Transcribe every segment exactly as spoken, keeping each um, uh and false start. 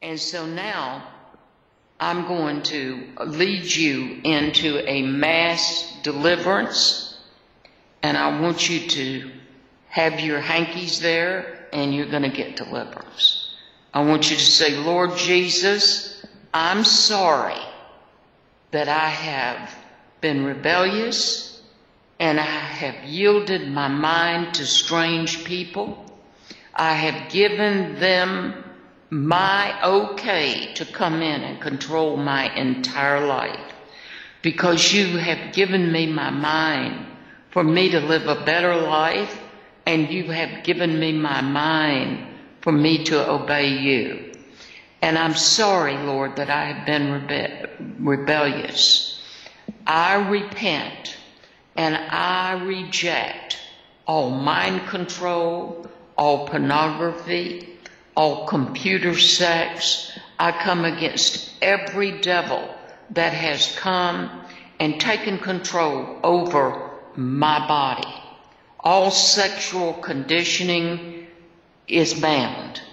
And so now I'm going to lead you into a mass deliverance, and I want you to have your hankies there, and you're going to get deliverance. I want you to say, Lord Jesus, I'm sorry that I have been rebellious and I have yielded my mind to strange people. I have given them my okay to come in and control my entire life, because you have given me my mind for me to live a better life, and you have given me my mind for me to obey you. And I'm sorry, Lord, that I have been rebe- rebellious. I repent and I reject all mind control, all pornography, all computer sex. I come against every devil that has come and taken control over my body. All sexual conditioning is banned.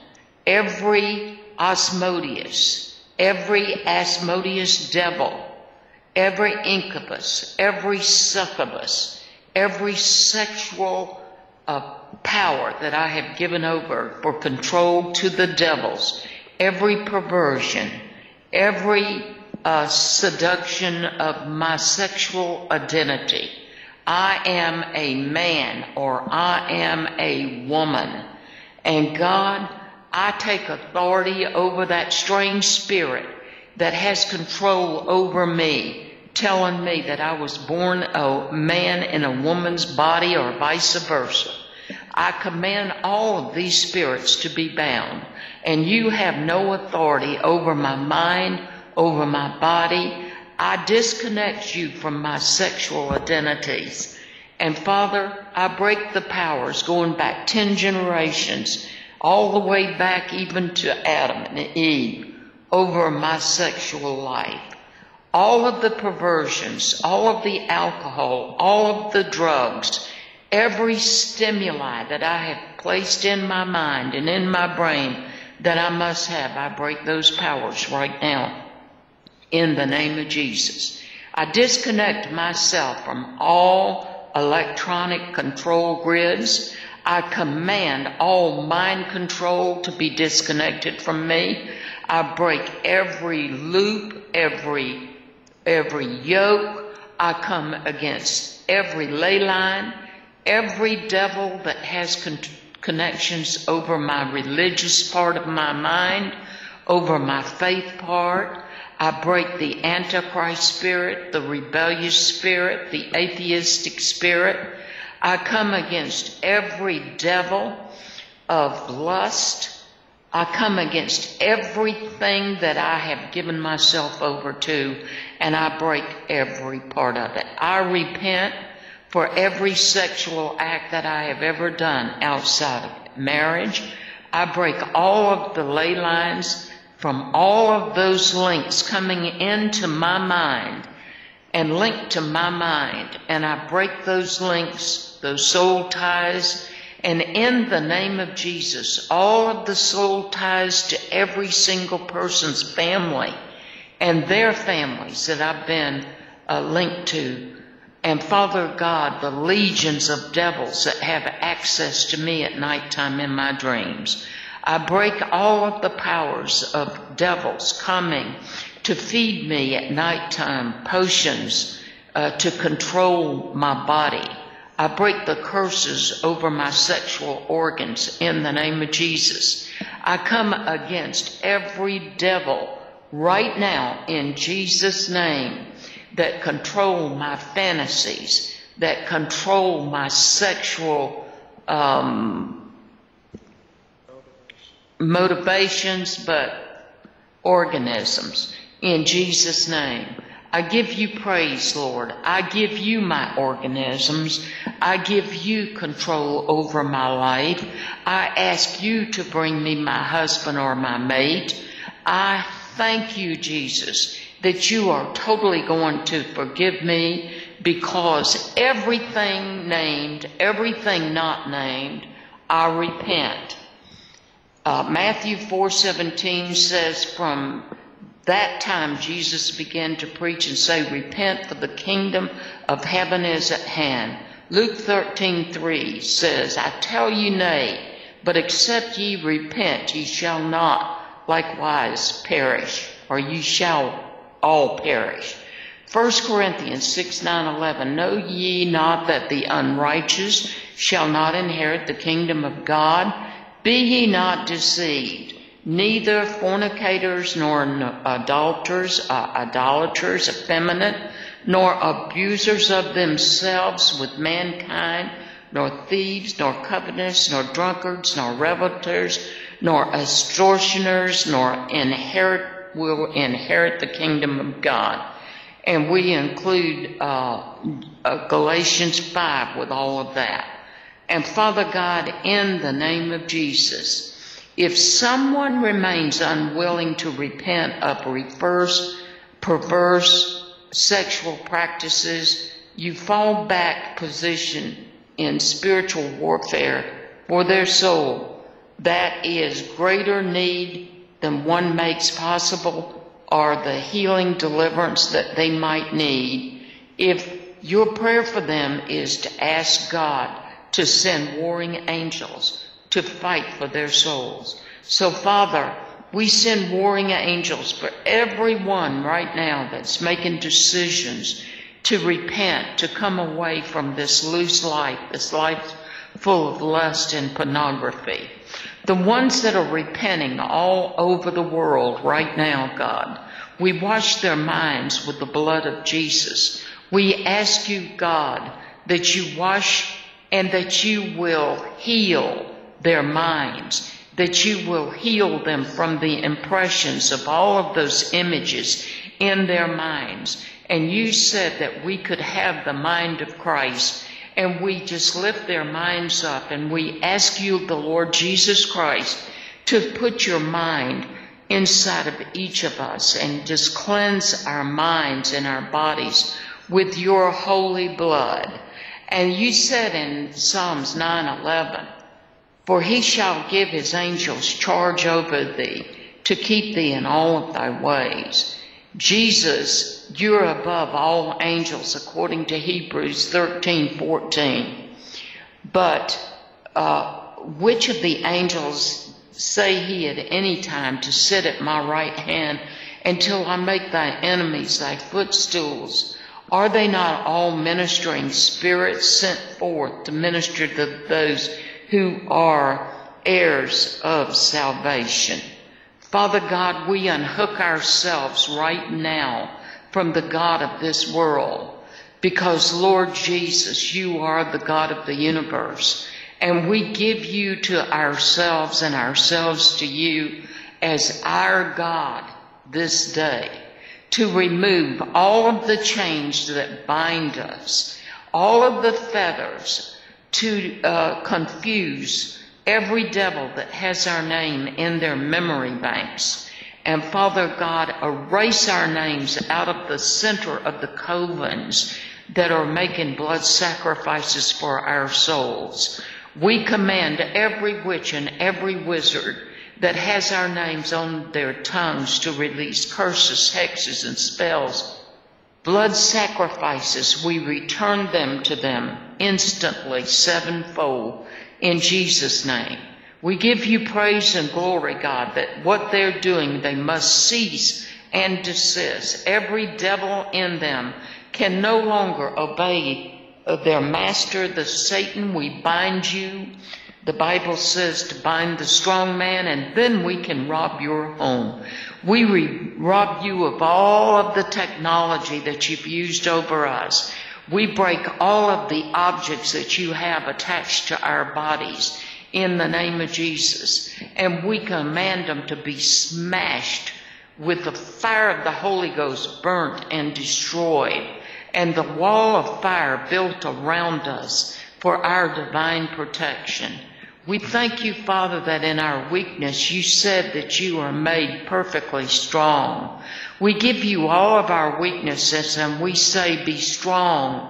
Every Asmodeus, every Asmodeus devil, every incubus, every succubus, every sexual uh, power that I have given over for control to the devils, every perversion, every uh, seduction of my sexual identity. I am a man or I am a woman. And God, I take authority over that strange spirit that has control over me, telling me that I was born a man in a woman's body or vice versa. I command all of these spirits to be bound, and you have no authority over my mind, over my body. I disconnect you from my sexual identities. And Father, I break the powers going back ten generations, all the way back even to Adam and Eve, over my sexual life. All of the perversions, all of the alcohol, all of the drugs, every stimuli that I have placed in my mind and in my brain that I must have, I break those powers right now in the name of Jesus. I disconnect myself from all electronic control grids. I command all mind control to be disconnected from me. I break every loop, every, every yoke. I come against every ley line, every devil that has con- connections over my religious part of my mind, over my faith part. I break the Antichrist spirit, the rebellious spirit, the atheistic spirit. I come against every devil of lust. I come against everything that I have given myself over to, and I break every part of it. I repent for every sexual act that I have ever done outside of marriage. I break all of the ley lines from all of those links coming into my mind and linked to my mind. And I break those links, those soul ties, and in the name of Jesus, all of the soul ties to every single person's family and their families that I've been uh, linked to. And Father God, the legions of devils that have access to me at nighttime in my dreams. I break all of the powers of devils coming to feed me at nighttime, potions uh, to control my body. I break the curses over my sexual organs in the name of Jesus. I come against every devil right now in Jesus' name that control my fantasies, that control my sexual um, motivations, but organisms. In Jesus' name, I give you praise, Lord. I give you my organisms. I give you control over my life. I ask you to bring me my husband or my mate. I thank you, Jesus, that you are totally going to forgive me, because everything named, everything not named, I repent. Uh, Matthew four seventeen says, from that time Jesus began to preach and say, repent, for the kingdom of heaven is at hand. Luke thirteen three says, I tell you nay, but except ye repent, ye shall not likewise perish, or ye shall all perish. First Corinthians six nine eleven, know ye not that the unrighteous shall not inherit the kingdom of God? Be ye not deceived, neither fornicators, nor adulterers, uh, idolaters, effeminate, nor abusers of themselves with mankind, nor thieves, nor covetous, nor drunkards, nor revelers, nor extortioners, nor inherit will inherit the kingdom of God. And we include uh, uh, Galatians five with all of that. And Father God, in the name of Jesus, if someone remains unwilling to repent of reverse, perverse sexual practices, you fall back position in spiritual warfare for their soul that is greater need than one makes possible, or the healing deliverance that they might need, if your prayer for them is to ask God to send warring angels to fight for their souls. So Father, we send warring angels for everyone right now that's making decisions to repent, to come away from this loose life, this life full of lust and pornography. The ones that are repenting all over the world right now, God, we wash their minds with the blood of Jesus. We ask you, God, that you wash and that you will heal their minds, that you will heal them from the impressions of all of those images in their minds. And you said that we could have the mind of Christ, and we just lift their minds up and we ask you, the Lord Jesus Christ, to put your mind inside of each of us and just cleanse our minds and our bodies with your holy blood. And you said in Psalms nine eleven, for he shall give his angels charge over thee to keep thee in all of thy ways. Jesus, you're above all angels according to Hebrews thirteen fourteen. But uh, which of the angels say he at any time to sit at my right hand until I make thy enemies thy footstools? Are they not all ministering spirits sent forth to minister to those who are heirs of salvation? Father God, we unhook ourselves right now from the God of this world, because Lord Jesus, you are the God of the universe, and we give you to ourselves and ourselves to you as our God this day, to remove all of the chains that bind us, all of the fetters, to uh, confuse every devil that has our name in their memory banks. And Father God, erase our names out of the center of the covens that are making blood sacrifices for our souls. We command every witch and every wizard that has our names on their tongues to release curses, hexes, and spells, blood sacrifices. We return them to them instantly, sevenfold, in Jesus' name. We give you praise and glory, God, that what they're doing, they must cease and desist. Every devil in them can no longer obey their master, the Satan. We bind you. The Bible says to bind the strong man, and then we can rob your home. We re- rob you of all of the technology that you've used over us. We break all of the objects that you have attached to our bodies in the name of Jesus. And we command them to be smashed with the fire of the Holy Ghost, burnt and destroyed, and the wall of fire built around us for our divine protection. We thank you, Father, that in our weakness you said that you are made perfectly strong. We give you all of our weaknesses and we say, be strong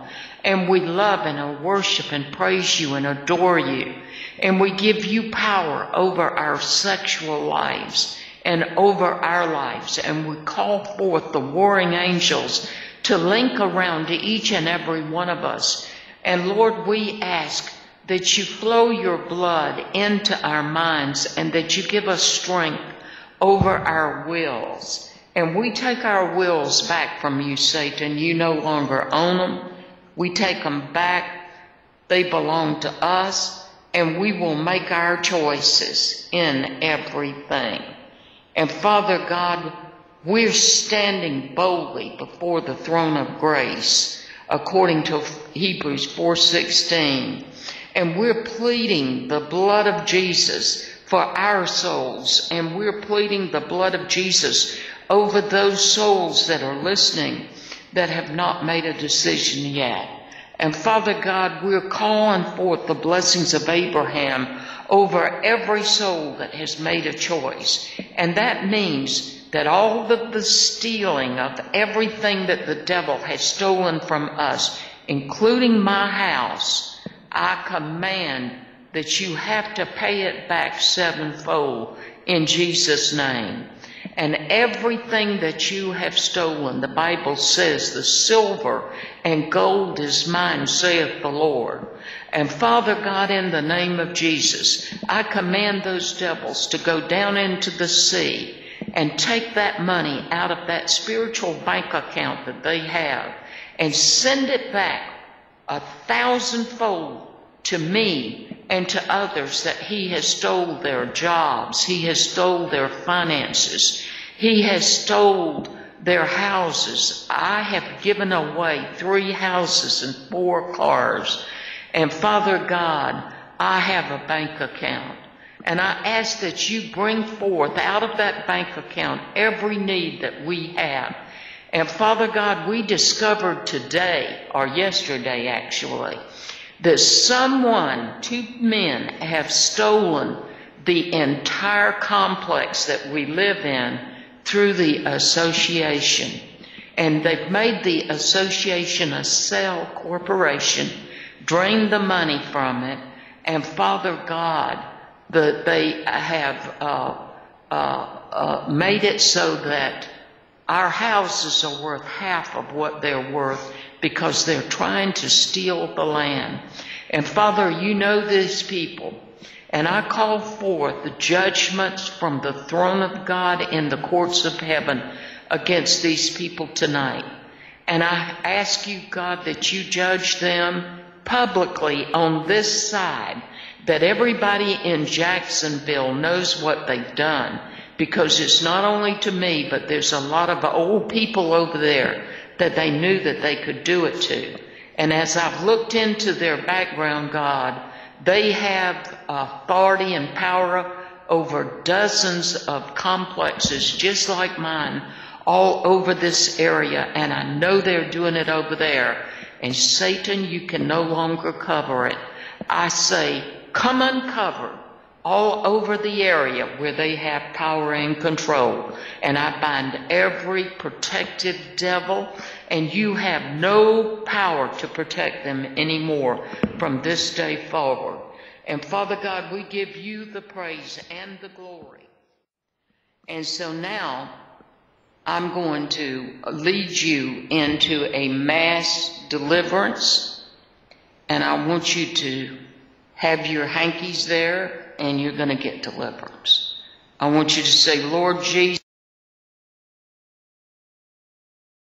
And we love and worship and praise you and adore you. And we give you power over our sexual lives and over our lives. And we call forth the warring angels to link around to each and every one of us. And Lord, we ask that you flow your blood into our minds and that you give us strength over our wills. And we take our wills back from you, Satan. You no longer own them. We take them back. They belong to us. And we will make our choices in everything. And Father God, we're standing boldly before the throne of grace, according to Hebrews four sixteen. And we're pleading the blood of Jesus for our souls. And we're pleading the blood of Jesus over those souls that are listening that have not made a decision yet. And Father God, we're calling forth the blessings of Abraham over every soul that has made a choice. And that means that all of the stealing of everything that the devil has stolen from us, including my house, I command that you have to pay it back sevenfold in Jesus' name. And everything that you have stolen, the Bible says, the silver and gold is mine, saith the Lord. And Father God, in the name of Jesus, I command those devils to go down into the sea and take that money out of that spiritual bank account that they have and send it back a thousandfold to me and to others that he has stole their jobs, he has stole their finances, he has stole their houses. I have given away three houses and four cars. And Father God, I have a bank account. And I ask that you bring forth out of that bank account every need that we have. And Father God, we discovered today, or yesterday actually, that someone, two men, have stolen the entire complex that we live in through the association. And they've made the association a cell corporation, drained the money from it, and Father God, the, they have uh, uh, uh, made it so that our houses are worth half of what they're worth because they're trying to steal the land. And Father, you know these people. And I call forth the judgments from the throne of God in the courts of heaven against these people tonight. And I ask you, God, that you judge them publicly on this side, that everybody in Jacksonville knows what they've done. Because it's not only to me, but there's a lot of old people over there that they knew that they could do it to. And as I've looked into their background, God, they have authority and power over dozens of complexes just like mine all over this area. And I know they're doing it over there. And Satan, you can no longer cover it. I say, come uncovered all over the area where they have power and control. And I bind every protective devil, and you have no power to protect them anymore from this day forward. And Father God, we give you the praise and the glory. And so now I'm going to lead you into a mass deliverance, and I want you to have your hankies there, and you're going to get deliverance. I want you to say, Lord Jesus,